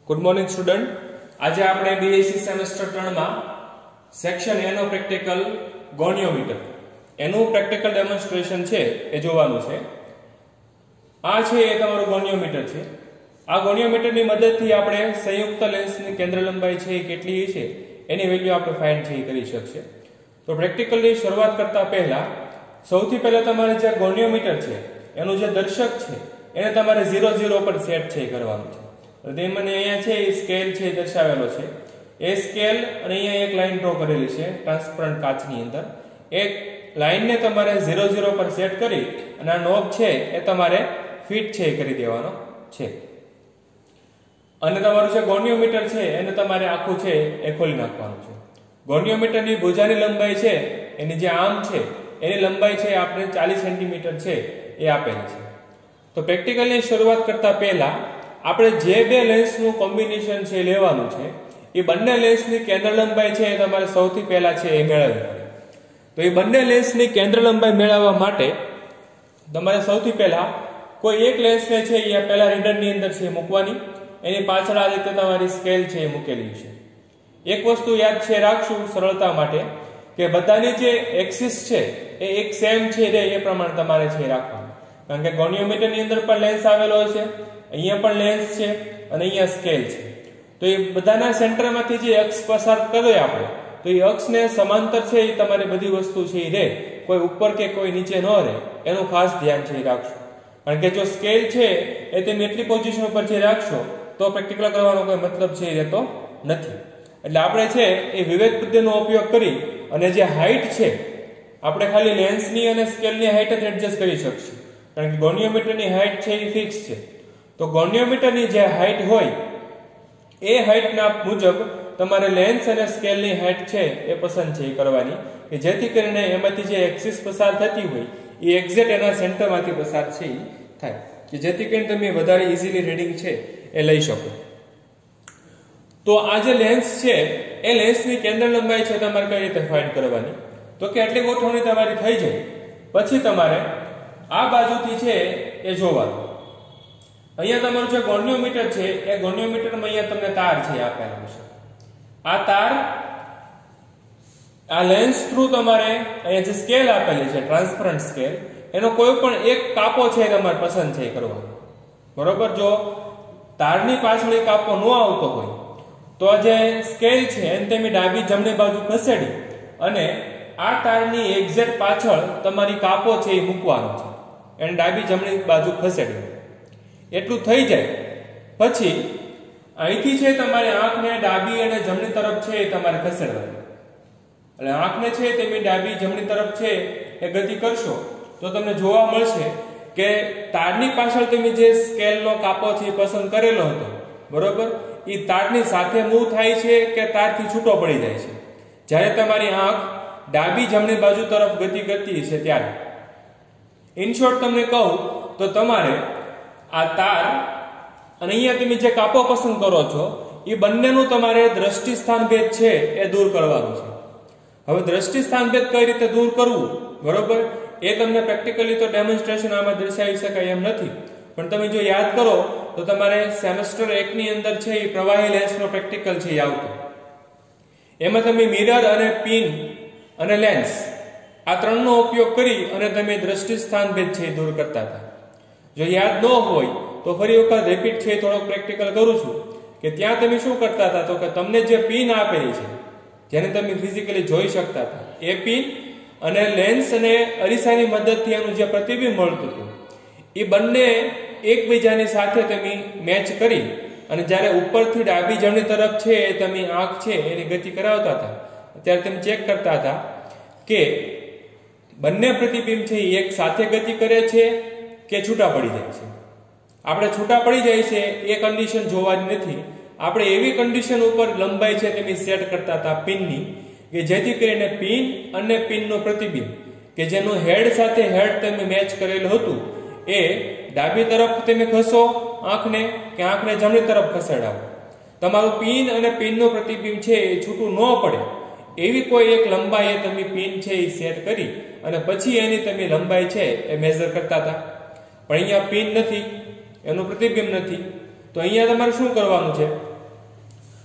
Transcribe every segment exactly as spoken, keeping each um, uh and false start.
Good morning student. आज आपणे BSc semester ત્રણ માં સેક્શન એ નો પ્રેક્ટિકલ ગોનિયોમીટર એનું પ્રેક્ટિકલ ડેમોન્સ્ટ્રેશન છે એ જોવાનું છે। આ છે એ તમારું ગોનિયોમીટર છે। આ ગોનિયોમીટરની મદદથી આપણે સંયુક્ત લેન્સની કેન્દ્ર લંબાઈ છે કેટલી છે એની વેલ્યુ આપણે ફાઇન્ડ છે કરી શકશે। તો પ્રેક્ટિકલની શરૂઆત કરતા પહેલા સૌથી પહેલા તમારે જે ગોનિયોમીટર છે એનું જે દર્શક છે એને તમારે ઝીરો ઝીરો પર સેટ છે કરવાનું છે। તે મને અહીંયા છે એ સ્કેલ છે દર્શાવેલો છે। એ સ્કેલ અને અહીંયા એક લાઈન ડ્રો કરેલી છે ટ્રાન્સપરન્ટ કાચની અંદર। એક લાઈનને તમારે ઝીરો ઝીરો પર સેટ કરી અને આ નોબ છે એ તમારે ફિટ છે કરી દેવાનો છે। અને તમારું જે ગોનિયોમીટર છે એને તમારે આખું છે એ ખોલી નાખવાનું છે। ગોનિયોમીટરની ભુજાની લંબાઈ છે એની જે આર્મ છે એની લંબાઈ છે આપણે ચાલીસ સેન્ટીમીટર છે એ આપેલી છે। તો પ્રેક્ટિકલની શરૂઆત કરતા પહેલા આપણે જે બે લેન્સનું કોમ્બિનેશન છે લેવાનું છે એ બંને લેન્સની કેન્દ્ર લંબાઈ છે એ તમારે સૌથી પહેલા છે એ મેળવવી પડે। તો એ બંને લેન્સની કેન્દ્ર લંબાઈ મેળવવા માટે તમારે સૌથી પહેલા કોઈ એક લેન્સને છે એ પહેલા રીડરની અંદર છે મૂકવાની। એની પાછળ આ રીતે તમારી સ્કેલ છે એ મૂકેલી છે। એક વસ્તુ યાદ છે રાખશું સરળતા માટે કે બધાની જે એક્સિસ છે એ એક સેમ છે એ પ્રમાણે તમારે છે રાખવાનું, કારણ કે ગોનિયોમીટરની અંદર પણ લેન્સ આવેલો છે, અહીંયા પણ લેન્સ છે અને અહીંયા સ્કેલ છે। તો એ બધાના સેન્ટરમાંથી જે અક્ષ પસાર કરે આપણે તો એ અક્ષને સમાંતર છે એ તમારે બધી વસ્તુ છે એ રહે, કોઈ ઉપર કે કોઈ નીચે ન રહે એનું ખાસ ધ્યાન છે એ રાખશો। કારણ કે જો સ્કેલ છે એ તમે એટલી પોઝિશન ઉપર જે રાખશો તો પ્રેક્ટિકલ કરવાનો કોઈ મતલબ છે એ રહેતો નથી। એટલે આપણે છે એ વિવેક બુદ્ધિનો ઉપયોગ કરી અને જે હાઈટ છે આપણે ખાલી લેન્સની અને સ્કેલની હાઈટ જ એડજસ્ટ કરી શકશું, કારણ કે ગોનિયોમીટરની હાઈટ છે એ ફિક્સ છે। તો ગોનિયોમીટરની જે હાઈટ હોય એ હાઈટના મુજબ તમારે લેન્સ અને સ્કેલની હાઈટ છે એ પસંદ છે એ કરવાની, કે જેથી કરીને એમાંથી જે એક્સિસ પસાર થતી હોય એ એક્ઝેક્ટ એના સેન્ટરમાંથી પસાર છે એ થાય, કે જેથી કરીને તમે વધારે ઇઝીલી રીડિંગ છે એ લઈ શકો। તો આ જે લેન્સ છે એ લેન્સની કેન્દ્ર લંબાઈ છે તમારે કઈ રીતે ફાઇન્ડ કરવાની, તો કે આટલી ગોઠવણી તમારી થઈ જાય પછી તમારે આ બાજુથી છે એ જોવાનું। અહીંયા તમારું જે ગોનિયોમીટર છે એ ગોનિયોમીટરમાં અહીંયા તમને તાર છે આપેલું છે। આ તાર આ લેન્સ થ્રુ તમારે અહીંયા જે સ્કેલ આપેલી છે ટ્રાન્સપરન્ટ સ્કેલ એનો કોઈ પણ એક કાપો છે તમારે પસંદ છે કરવાનો, બરોબર। જો તારની પાછળ એક કાપો ન આવતો હોય તો આ જે સ્કેલ છે એને તમે ડાબી જમણી બાજુ ખસેડી અને આ તારની એક્ઝેક્ટ પાછળ તમારી કાપો છે એ મૂકવાનો છે, એને ડાબી જમણી બાજુ ખસેડી એટલું થઈ જાય પછી અહીંથી છે તમારે આંખને ડાબી અને જમણી તરફ છે એ તમારે ખસેડવાની। એટલે આંખને છે તમે ડાબી જમણી તરફ છે એ ગતિ કરશો તો તમને જોવા મળશે કે તારની પાછળ તમે જે સ્કેલનો કાપો છે એ પસંદ કરેલો હતો, બરોબર, એ તારની સાથે મૂવ થાય છે કે તારથી છૂટો પડી જાય છે જ્યારે તમારી આંખ ડાબી જમણી બાજુ તરફ ગતિ કરતી છે ત્યારે। ઇન શોર્ટ તમને કહું તો તમારે આ તાર અને અહીંયા તમે જે કાપો પસંદ કરો છો એ બંનેનું તમારે દ્રષ્ટિ સ્થાન ભેદ છે એ દૂર કરવાનું છે। હવે દ્રષ્ટિ સ્થાન ભેદ કઈ રીતે દૂર કરવું, બરોબર, એ તમને પ્રેક્ટિકલી તો ડેમોન્સ્ટ્રેશન આમાં દર્શાવી શકાય એમ નથી, પણ તમે જો યાદ કરો તો તમારે સેમેસ્ટર એક ની અંદર છે એ પ્રવાહી લેન્સનો પ્રેક્ટિકલ છે એ આવતો, એમાં તમે મિરર અને પિન અને લેન્સ આ ત્રણનો ઉપયોગ કરી અને તમે દ્રષ્ટિ સ્થાન ભેદ છે એ દૂર કરતા હતા। જો યાદ ન હોય તો ફરી વખત રિપીટ છે થોડોક પ્રેક્ટિકલ કરું છું કે ત્યાં તમે શું કરતા હતા તો કે તમને જે પિન આપેલી છે જેને તમે ફિઝિકલી જોઈ શકતા હતા એ પિન અને લેન્સ અને અરીસાની મદદથી એનું જે પ્રતિબિંબ મળતું હતું એ બંને એકબીજાની સાથે તમે મેચ કરી અને જ્યારે ઉપરથી ડાબી જમણી તરફ છે તમે આંખ છે એની ગતિ કરાવતા હતા ત્યારે તમે ચેક કરતા હતા કે બંને પ્રતિબિંબ છે એ એક સાથે ગતિ કરે છે કે છૂટા પડી જાય છે। આપણે છૂટા પડી જાય છે એ કન્ડિશન જોવાની નથી, આપણે એવી કન્ડિશન ઉપર લંબાઈ છે તમે સેટ કરતા હતા પિનની કે જેથી કરીને પિન અને પિનનું પ્રતિબિંબ કે જેનું હેડ સાથે હેડ તમે મેચ કરેલું હતું એ ડાબી તરફ તમે ખસો આંખને કે આંખને જમણી તરફ ખસેડાવો, તમારું પિન અને પિનનું પ્રતિબિંબ છે એ છૂટું ન પડે એવી કોઈ એક લંબાઈ તમે પિન છે એ સેટ કરી અને પછી એની તમે લંબાઈ છે એ મેઝર કરતા હતા। પણ અહીંયા પિન નથી, એનું પ્રતિબિંબ નથી, તો અહીંયા તમારે શું કરવાનું છે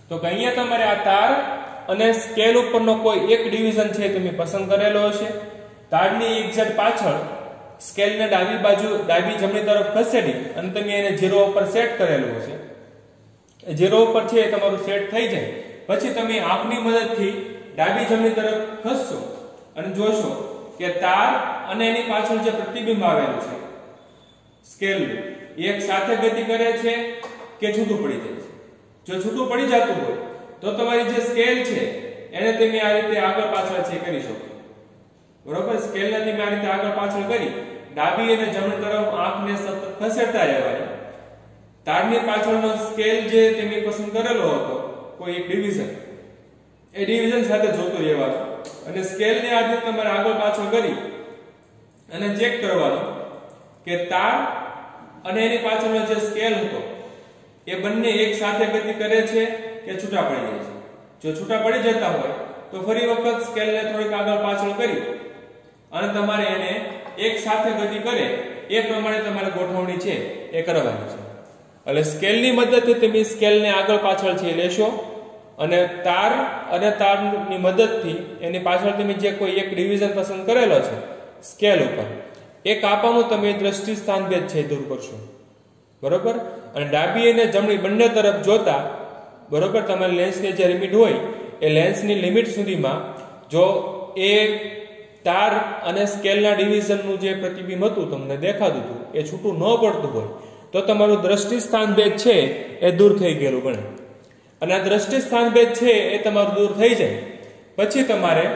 તો કે અહીંયા તમારે આ તાર અને સ્કેલ ઉપરનો કોઈ એક ડિવિઝન છે તમે પસંદ કરેલો હશે. તારની એક્ઝેક્ટ પાછળ સ્કેલને ડાબી બાજુ ડાબી જમણી તરફ ખસેડી અને તમે એને ઝીરો ઉપર સેટ કરેલું હશે. ઝીરો ઉપર છે એ તમારું સેટ થઈ જાય પછી તમે આંખની મદદથી ડાબી જમણી તરફ ખસશો અને જોશો કે તાર અને એની પાછળ જે પ્રતિબિંબ આવેલું છે સ્કેલ એક સાથે ગતિ કરે છે કે છૂટું પડી જાય છે. જો છૂટું પડી જતું હોય તો તમારી જે સ્કેલ છે એને તમે આ રીતે આગળ પાછળ છે કરી શકો. બરોબર, સ્કેલને તમે આ રીતે આગળ પાછળ કરી ડાબી અને જમણી તરફ આંખને સતત ખસેડતા રહેવાની. તારની પાછળનો સ્કેલ જે તમે પસંદ કરેલો હતો કોઈ એક ડિવિઝન એ ડિવિઝન સાથે જોતું રહેવાનું અને સ્કેલને આ રીતે તમારે આગળ પાછળ કરી અને ચેક કરવાનું કે તાર અને એની પાછળનો જે સ્કેલ હતો એ બંને એક સાથે ગતિ કરે છે કે છૂટા પડી જાય છે. જો છૂટા પડી જતા હોય તો ફરી વખત સ્કેલને થોડીક આગળ પાછળ કરી અને તમારે એને એક સાથે ગતિ કરે એ પ્રમાણે તમારે ગોઠવણી છે એ કરવાની છે. એટલે સ્કેલની મદદથી તમે સ્કેલને આગળ પાછળ છે લેશો અને તાર અને તારની મદદથી એની પાછળ તમે જે કોઈ એક ડિવિઝન પસંદ કરેલો છે સ્કેલ ઉપર એ કાપાનું તમે દ્રષ્ટિ સ્થાન ભેદ છે દૂર કરશો. બરોબર, અને ડાબી અને જમણી બંને તરફ જોતા બરોબર તમારી લેન્સની જે લિમિટ હોય એ લેન્સની લિમિટ સુધીમાં જો એ તાર અને સ્કેલના ડિવિઝનનું જે પ્રતિબિંબ હતું તમને દેખાતું હતું એ છૂટું ન પડતું હોય તો તમારું દ્રષ્ટિ સ્થાન ભેદ છે એ દૂર થઈ ગયેલું ગણે. અને આ દ્રષ્ટિ સ્થાન ભેદ છે એ તમારું દૂર થઈ જાય પછી તમારે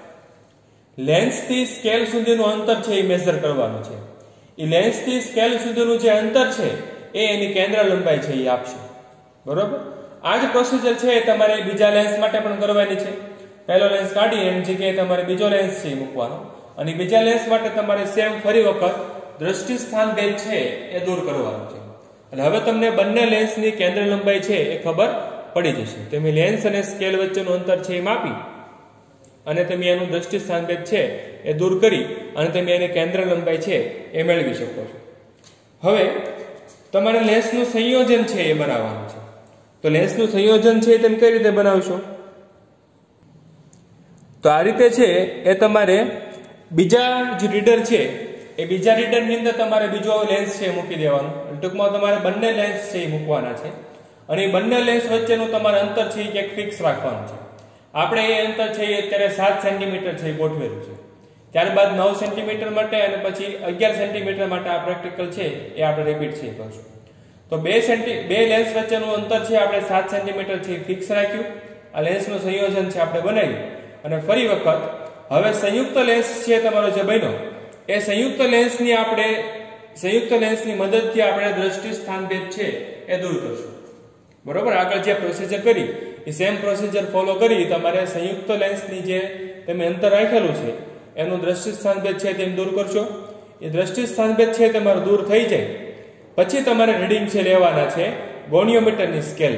લેન્સથી સ્કેલ સુધીનું અંતર છે એ મેઝર કરવાનું છે. એ લેન્સથી સ્કેલ સુધીનું જે અંતર છે એ એની કેન્દ્ર લંબાઈ છે એ આપશે. બરોબર, આ જ પ્રોસિજર છે એ તમારે બીજા લેન્સ માટે પણ કરવાની છે. પહેલો લેન્સ કાઢી એની જગ્યાએ તમારે બીજો લેન્સ છે મૂકવાનો અને બીજા લેન્સ માટે તમારે સેમ ફરી વખત દ્રષ્ટિ સ્થાન ભેદ છે એ દૂર કરવાનું છે. અને હવે તમને બંને લેન્સની કેન્દ્ર લંબાઈ છે એ ખબર પડી જશે. તમે લેન્સ અને સ્કેલ વચ્ચેનું અંતર છે એ માપી અને તમે એનું દ્રષ્ટિ સ્થાન ભેદ છે એ દૂર કરી અને તમે એની કેન્દ્ર લંબાઈ છે એ મેળવી શકો છો. હવે તમારે લેન્સનું સંયોજન છે એ બનાવવાનું છે. તો લેન્સનું સંયોજન છે એ તમે કઈ રીતે બનાવશો? તો આ રીતે છે એ તમારે બીજા જે રીડર છે એ બીજા રીડરની અંદર તમારે બીજો લેન્સ છે મૂકી દેવાનો. ટૂંકમાં તમારે બંને લેન્સ છે એ મૂકવાના છે અને એ બંને લેન્સ વચ્ચેનું તમારે અંતર છે એ ક્યાંક ફિક્સ રાખવાનું છે. આપણે એ અંતર છે એ અત્યારે સાત સેન્ટીમીટર છે એ ગોઠવેલું છે. ત્યારબાદ નવ સેન્ટીમીટર માટે અને પછી અગિયાર સેન્ટીમીટર માટે આ પ્રેક્ટિકલ છે એ આપણે રિપીટ છે કરશું. તો બે સેન્ટી બે લેન્સ વચ્ચેનું અંતર છે આપણે સાત સેન્ટીમીટર છે ફિક્સ રાખ્યું. આ લેન્સનું સંયોજન છે આપણે બનાવ્યું અને ફરી વખત હવે સંયુક્ત લેન્સ છે તમારો જે બન્યો એ સંયુક્ત લેન્સની આપણે સંયુક્ત લેન્સની મદદથી આપણે દ્રષ્ટિ સ્થાન ભેદ છે એ દૂર કરશું. બરોબર, આગળ જે પ્રોસિજર કરી એ સેમ પ્રોસિજર ફોલો કરી તમારે સંયુક્ત લેન્સની જે તમે અંતર રાખેલું છે એનું દ્રષ્ટિ સ્થાન ભેદ છે તેમ દૂર કરશો. એ દ્રષ્ટિ સ્થાન ભેદ છે તમારું દૂર થઈ જાય પછી તમારે રીડિંગ છે લેવાના છે ગોનિયોમીટરની સ્કેલ.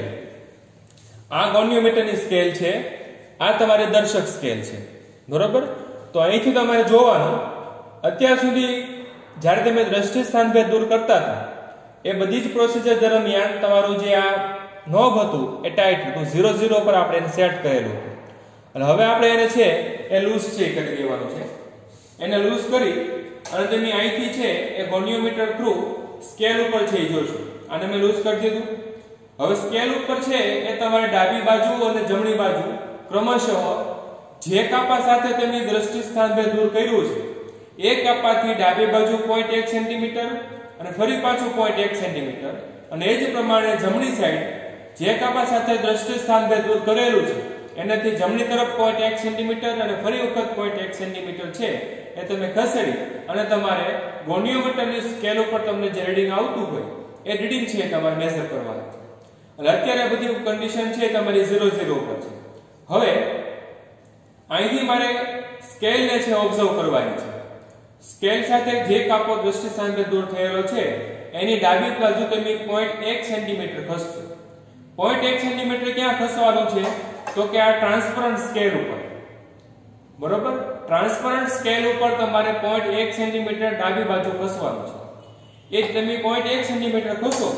આ ગોનિયોમીટરની સ્કેલ છે આ તમારી દર્શક સ્કેલ છે. બરોબર, તો અહીંથી તમારે જોવાનું અત્યાર સુધી જ્યારે તમે દ્રષ્ટિ સ્થાન ભેદ દૂર કરતા હતા એ બધી જ પ્રોસિજર દરમિયાન તમારું જે આ નોબ હતું એ ટાઈટ હતું, ઝીરો ઝીરો પર આપણે એને સેટ કરેલું હતું. અને હવે આપણે એને છે એ લૂઝ છે કરી દેવાનું છે. એને લૂઝ કરી અને તમે અહીંથી છે એ ગોનિયોમીટર થ્રુ સ્કેલ ઉપર છે એ જોશો. આને મેં લૂઝ કરી દીધું. હવે સ્કેલ ઉપર છે એ તમારે ડાબી બાજુ અને જમણી બાજુ ક્રમશઃ જે કાપા સાથે તેની દ્રષ્ટિ સ્થાન ભેદ દૂર કર્યું છે એ કાપાથી ડાબી બાજુ zero point one સેન્ટીમીટર અને ફરી પાછું zero point one સેન્ટીમીટર અને એ જ પ્રમાણે જમણી સાઈડ જે કાપા સાથે દ્રષ્ટિ સ્થાન ભેદ દૂર કરેલું છે એનાથી જમણી તરફ zero point one સેન્ટીમીટર અને ફરી વખત zero point one સેન્ટીમીટર છે એ તમે ખસેડી અને તમારે ગોનિયોમીટરની સ્કેલ ઉપર તમને જે રીડિંગ આવતું હોય એ રીડિંગ છે તમારે મેઝર કરવાનું છે. અને અત્યારે બધી કન્ડિશન છે તમારી ઝીરો ઝીરો ઉપર છે. હવે અહીંથી મારે સ્કેલને છે ઓબ્ઝર્વ કરવાની છે. સ્કેલ સાથે જે કાપો દ્રષ્ટિ સ્થાન ભેદ દૂર થયેલો છે એની ડાબી બાજુ તમે zero point one સેન્ટીમીટર ખસશો. zero point one સેન્ટીમીટર ક્યાં ખસવાનું છે તો કે આ ટ્રાન્સપરન્ટ સ્કેલ ઉપર. બરોબર, ટ્રાન્સપરન્ટ સ્કેલ ઉપર તમારે zero point one સેન્ટીમીટર ડાબી બાજુ ખસવાનું છે. એ તમે zero point one સેન્ટીમીટર ખસો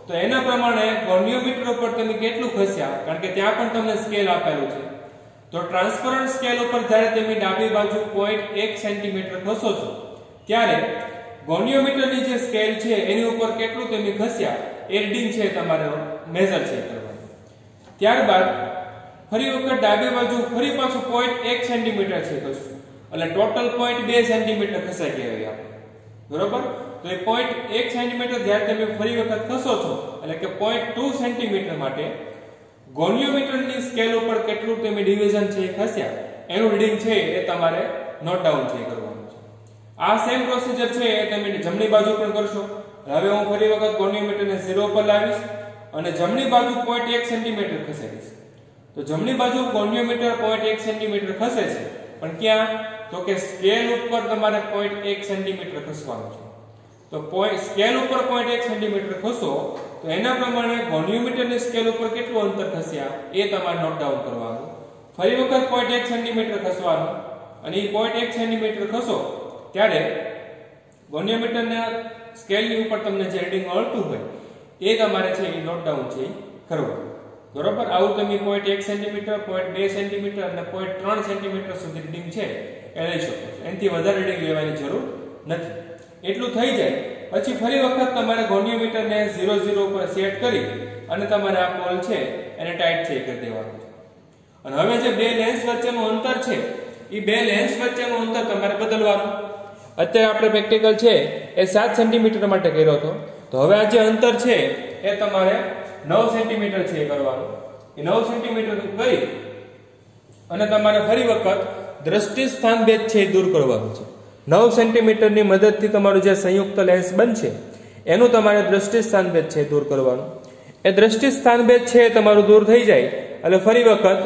તો એના પ્રમાણે ગોનિયોમીટર ઉપર તમે કેટલું ખસ્યા, કારણ કે ત્યાં પણ તમને સ્કેલ આપેલું છે. તો ટ્રાન્સપરન્ટ સ્કેલ ઉપર જ્યારે તમે ડાબી બાજુ zero point one સેન્ટીમીટર ખસો છો ત્યારે ગોનિયોમીટરની જે સ્કેલ છે એની ઉપર કેટલું તમે ખસ્યા એ રીડિંગ છે તમારે મેઝર છે કરવાનું. ત્યારબાદ ફરી વખત ડાબી બાજુ ફરી પાછું zero point one સેન્ટીમીટર છે ખસવું, એટલે total zero point two centimetre ખસાઈ કહેવાય આપણે. બરોબર? તો એ zero point one સેન્ટીમીટર જ્યારે તમે ફરી વખત ખસો છો એટલે કે zero point two સેન્ટીમીટર માટે ગોનિયોમીટરની સ્કેલ ઉપર કેટલું તમે ડિવિઝન છે એ ખસ્યા એનું રીડિંગ છે એ તમારે નોટ ડાઉન છે કરવાનું છે. આ સેમ પ્રોસીજર છે એ તમે જમણી બાજુ પણ કરશો. હવે હું ફરી વખત ગોનિયોમીટરને zero પર લાવીશ અને જમણી બાજુ zero point one સેન્ટીમીટર ખસેડીશ. તો જમણી બાજુ goniometer zero point one centimetre ખસે છે, પણ ક્યાં? તો કે સ્કેલ ઉપર તમારે zero point one સેન્ટીમીટર ખસવાનું છે. તો સ્કેલ ઉપર zero point one સેન્ટીમીટર ખસો તો એના પ્રમાણે ગોનિયોમીટરની સ્કેલ ઉપર કેટલું અંતર ખસ્યા એ તમારે નોટ ડાઉન કરવાનું. ફરી વખત zero point one સેન્ટીમીટર ખસવાનું અને એ zero point one સેન્ટીમીટર ખસો ત્યારે ગોનિયોમીટરના સ્કેલની ઉપર તમને જે રીડિંગ મળતું હોય એ તમારે છે એ નોટ ડાઉન છે કરવાનું. બરોબર? આવું તમે zero point one centimetre, zero point two centimetre અને zero point three સેન્ટીમીટર સુધી રીડિંગ છે એ લઈ શકો છો. એનાથી વધારે રીડિંગ લેવાની જરૂર નથી. એટલું થઈ જાય પછી ફરી વખત તમારે ગોનિયોમીટરને zero zero પર સેટ કરી અને તમારે આ પોલ છે એને ટાઈટ છે કરી દેવાનું છે. અને હવે જે બે લેન્સ વચ્ચેનું અંતર છે એ બે લેન્સ વચ્ચેનું અંતર તમારે બદલવાનું. અત્યારે આપણે પ્રેક્ટિકલ છે એ સાત સેન્ટીમીટર માટે કર્યો હતો, તો હવે આ જે અંતર છે એ તમારે નવ સેન્ટીમીટર છે કરવાનું. એ નવ સેન્ટીમીટર કરી અને તમારે ફરી વખત દ્રષ્ટિ સ્થાન ભેદ છે દૂર કરવાનું છે. નવ સેન્ટીમીટરની મદદથી તમારું જે સંયુક્ત લેન્સ બનશે એનું તમારે દ્રષ્ટિ સ્થાન ભેદ છે દૂર કરવાનું. એ દ્રષ્ટિ સ્થાન ભેદ છે તમારું દૂર થઈ જાય એટલે ફરી વખત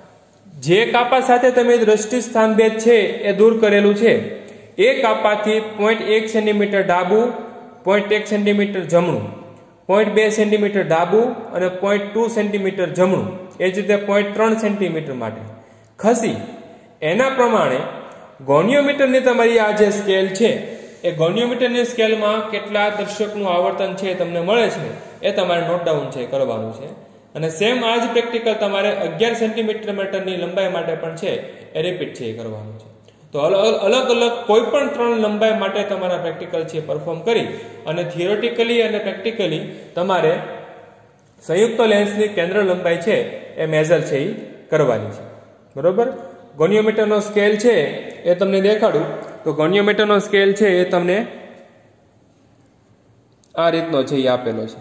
જે કાપા સાથે તમે દ્રષ્ટિ સ્થાન ભેદ છે એ દૂર કરેલું છે એ કાપાથી zero point one સેન્ટીમીટર ડાબું, zero point one સેન્ટીમીટર જમણું, zero point two સેન્ટીમીટર ડાબું અને zero point two સેન્ટીમીટર જમણું, એ જ રીતે zero point three સેન્ટીમીટર માટે ખસી એના પ્રમાણે ગોનિયોમીટરની તમારી આ જે સ્કેલ છે એ ગોનિયોમીટરની સ્કેલમાં કેટલા દર્શકનું આવર્તન છે તમને મળે છે એ તમારે નોટ ડાઉન છે કરવાનું છે. અને સેમ આ જ પ્રેક્ટિકલ તમારે અગિયાર સેન્ટીમીટર મીટરની લંબાઈ માટે પણ છે એ રિપીટ છે કરવાનું છે. તો અલગ અલગ કોઈ પણ ત્રણ લંબાઈ માટે તમારા પ્રેક્ટિકલ છે પરફોર્મ કરી અને થિયોરેટિકલી અને પ્રેક્ટિકલી તમારે સંયુક્ત લેન્સની કેન્દ્ર લંબાઈ છે એ મેઝર છે એ કરવાની છે. બરોબર? ગોનિયોમીટરનો સ્કેલ છે એ તમને દેખાડું તો ગોનિયોમીટરનો સ્કેલ છે એ તમને આ રીતનો છે એ આપેલો છે.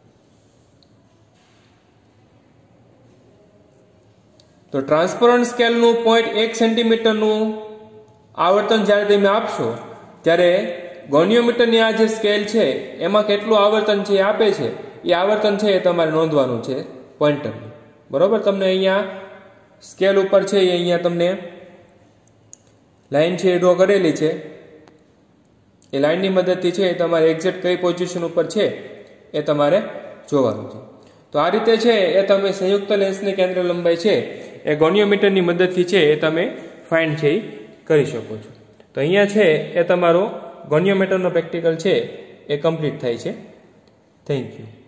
તો ટ્રાન્સપરન્ટ સ્કેલનું zero point one સેન્ટીમીટરનું આવર્તન જ્યારે તમે આપશો ત્યારે ગોનિયોમીટરની આ જે સ્કેલ છે એમાં કેટલું આવર્તન છે એ આપે છે એ આવર્તન છે એ તમારે નોંધવાનું છે પોઈન્ટર. બરોબર? તમને અહીંયા સ્કેલ ઉપર છે એ અહીંયા તમને લાઈન છે એ ડ્રો કરેલી છે. એ લાઈનની મદદથી છે તમારે એક્ઝેક્ટ કઈ પોઝિશન ઉપર છે એ તમારે જોવાનું છે. તો આ રીતે છે એ તમે સંયુક્ત લેન્સની કેન્દ્ર લંબાઈ છે એ ગોનિયોમીટરની મદદથી છે એ તમે ફાઇન્ડ છે એ કરી શકો છો. તો અહીંયા છે એ તમારો ગોનિયોમીટરનો પ્રેક્ટિકલ છે એ કમ્પ્લીટ થાય છે. Thank you.